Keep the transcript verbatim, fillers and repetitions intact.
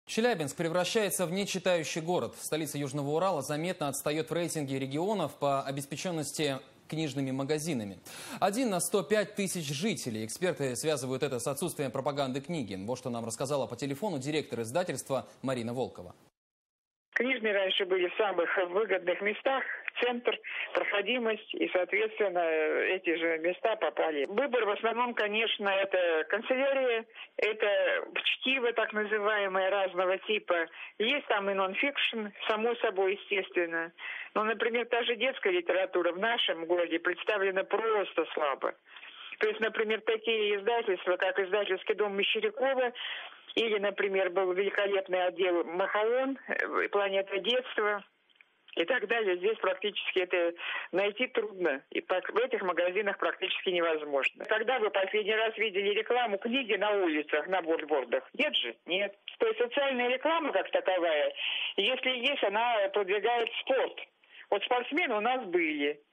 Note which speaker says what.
Speaker 1: Челябинск превращается в нечитающий город. Столица Южного Урала заметно отстает в рейтинге регионов по обеспеченности книжными магазинами. Один на сто пять тысяч жителей. Эксперты связывают это с отсутствием пропаганды книги. Вот что нам рассказала по телефону директор издательства Марина Волкова.
Speaker 2: Книжные раньше были в самых выгодных местах, центр, проходимость, и, соответственно, эти же места попали. Выбор в основном, конечно, это канцелярия, это чтиво, так называемое, разного типа. Есть там и нон-фикшн, само собой, естественно. Но, например, та же детская литература в нашем городе представлена просто слабо. То есть, например, такие издательства, как издательский дом Мещерякова, или, например, был великолепный отдел «Махаон», «Планета детства» и так далее. Здесь практически это найти трудно. И в этих магазинах практически невозможно. Когда вы последний раз видели рекламу книги на улицах, на бордбордах? Нет же? Нет. То есть социальная реклама как таковая, если есть, она продвигает спорт. Вот спортсмены у нас были.